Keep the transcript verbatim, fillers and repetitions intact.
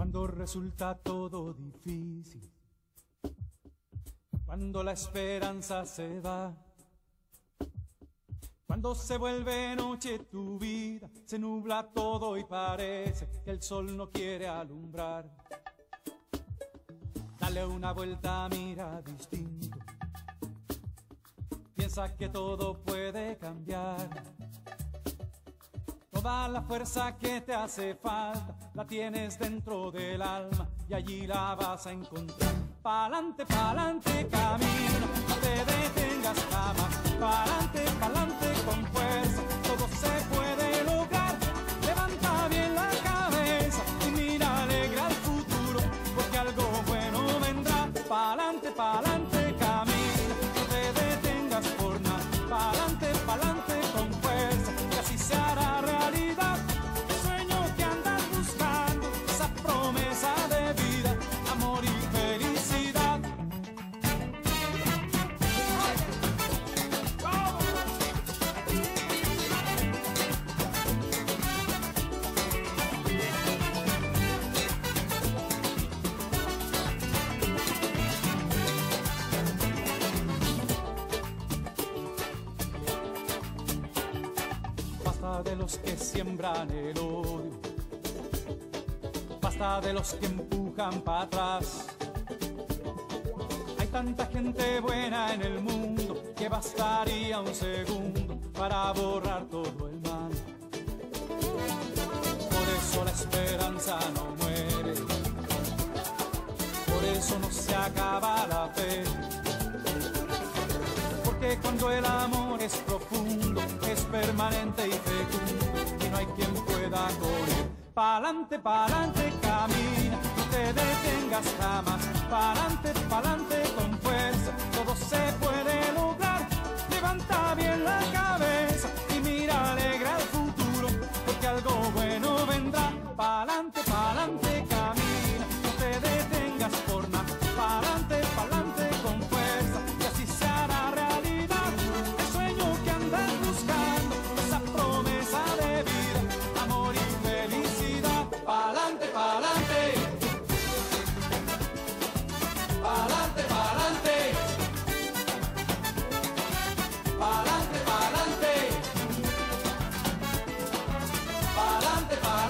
Cuando resulta todo difícil, cuando la esperanza se va, cuando se vuelve noche tu vida, se nubla todo y parece que el sol no quiere alumbrar. Dale una vuelta, mira distinto, piensa que todo puede cambiar. Toda la fuerza que te hace falta la tienes dentro del alma y allí la vas a encontrar. Pa'lante, pa'lante, camina, no te detengas jamás. Pa'lante, pa'lante con fuerza, todo se puede lograr. Levanta bien la cabeza y mira, alegra el futuro, porque algo bueno vendrá. Pa'lante, pa'lante, camina, no te detengas por nada. Pa'lante, pa'lante con fuerza, que así se hará realidad. El sueño que andas buscando, esa promesa de vida, amor y felicidad. Basta de los que siembran el odio, basta de los que empujan para atrás. Hay tanta gente buena en el mundo que bastaría un segundo para borrar todo el mal. Por eso la esperanza no muere, por eso no se acaba la fe. Porque cuando el amor es profundo, es permanente y fecundo, y no hay quien pueda con él. Pa'lante, pa'lante, camina, no te detengas jamás. Pa'lante, pa'lante con fuerza, todo se puede lograr. Levanta bien la cabeza y mira, alegra el futuro, porque algo bueno vendrá. Pa'lante, pa'lante, camina, no te detengas por nada. Pa'lante, pa'lante con fuerza, y así se hará realidad. El sueño que andas buscando, esa promesa de vida, amor y felicidad. Pa'lante, pa'lante, pa'lante, pa'lante, pa'lante, pa'lante, pa'lante, pa'lante.